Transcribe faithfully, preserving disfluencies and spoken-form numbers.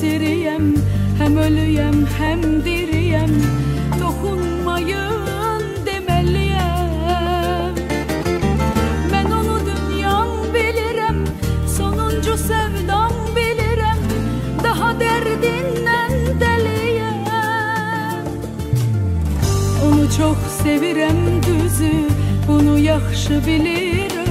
esiriyem, hem ölüyem hem diriyem, dokunmayın demeliyem. Ben onu dünyam bilirem, sonuncu sevdam bilirem, daha derdinden deliyem. Onu çok sevirem düzü, bunu yaxşı bilirem.